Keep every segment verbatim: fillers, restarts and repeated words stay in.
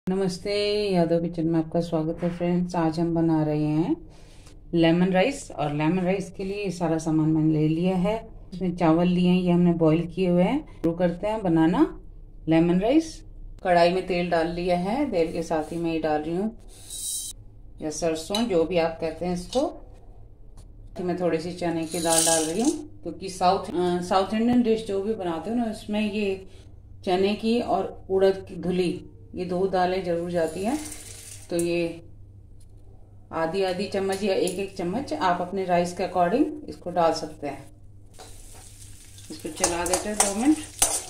नमस्ते, यादव किचन में आपका स्वागत है फ्रेंड्स। आज हम बना रहे हैं लेमन राइस। और लेमन राइस के लिए ये सारा सामान मैंने ले लिया है। इसमें चावल लिए हैं, ये हमने बॉईल किए हुए हैं। शुरू करते हैं बनाना लेमन राइस। कढ़ाई में तेल डाल लिया है। तेल के साथ ही मैं ये डाल रही हूँ या सरसों, जो भी आप कहते हैं इसको। कि मैं थोड़ी सी चने की दाल डाल रही हूँ, क्योंकि साउथ साउथ इंडियन डिश जो भी बनाते हो ना, उसमें ये चने की और उड़द की धुली, ये दो दालें जरूर जाती हैं। तो ये आधी आधी चम्मच या एक एक चम्मच आप अपने राइस के अकॉर्डिंग इसको डाल सकते हैं। इसको चला देते हैं दो मिनट।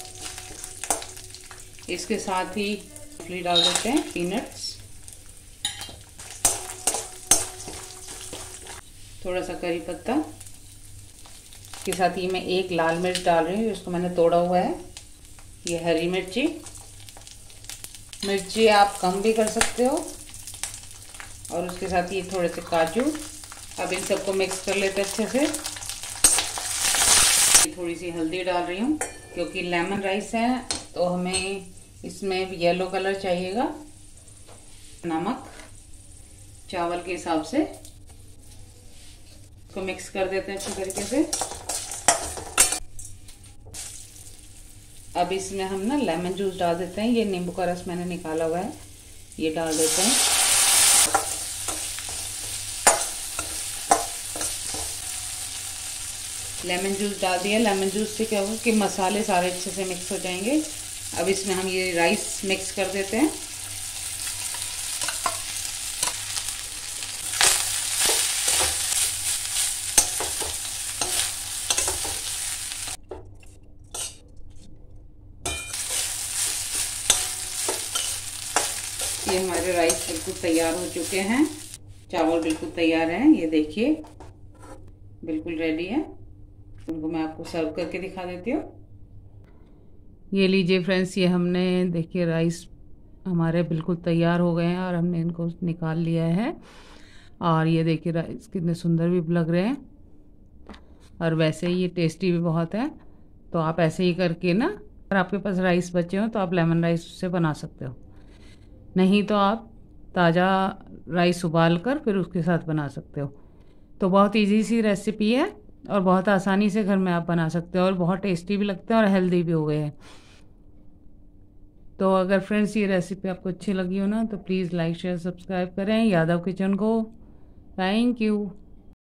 इसके साथ ही मूंगफली डाल देते हैं, पीनट्स, थोड़ा सा करी पत्ता के साथ ही मैं एक लाल मिर्च डाल रही हूँ, इसको मैंने तोड़ा हुआ है। ये हरी मिर्ची मिर्ची आप कम भी कर सकते हो। और उसके साथ ये थोड़े से काजू। अब इन सबको मिक्स कर लेते हैं अच्छे से। थोड़ी सी हल्दी डाल रही हूँ, क्योंकि लेमन राइस है तो हमें इसमें येलो कलर चाहिएगा। नमक चावल के हिसाब से इसको मिक्स कर देते हैं अच्छी तरीके से। अब इसमें हम ना लेमन जूस डाल देते हैं। ये नींबू का रस मैंने निकाला हुआ है, ये डाल देते हैं। लेमन जूस डाल दिया। लेमन जूस से क्या होगा कि मसाले सारे अच्छे से मिक्स हो जाएंगे। अब इसमें हम ये राइस मिक्स कर देते हैं। ये हमारे राइस बिल्कुल तैयार हो चुके हैं। चावल बिल्कुल तैयार हैं, ये देखिए बिल्कुल रेडी है। उनको मैं आपको सर्व करके दिखा देती हूँ। ये लीजिए फ्रेंड्स, ये हमने देखिए राइस हमारे बिल्कुल तैयार हो गए हैं और हमने इनको निकाल लिया है। और ये देखिए राइस कितने सुंदर भी लग रहे हैं, और वैसे ही ये टेस्टी भी बहुत है। तो आप ऐसे ही करके ना, अगर आपके पास राइस बचे हो तो आप लेमन राइस से बना सकते हो, नहीं तो आप ताज़ा राइस उबाल कर फिर उसके साथ बना सकते हो। तो बहुत इजी सी रेसिपी है और बहुत आसानी से घर में आप बना सकते हो, और बहुत टेस्टी भी लगते हैं और हेल्दी भी हो गए हैं। तो अगर फ्रेंड्स ये रेसिपी आपको अच्छी लगी हो ना, तो प्लीज़ लाइक शेयर सब्सक्राइब करें यादव किचन को। Thank you.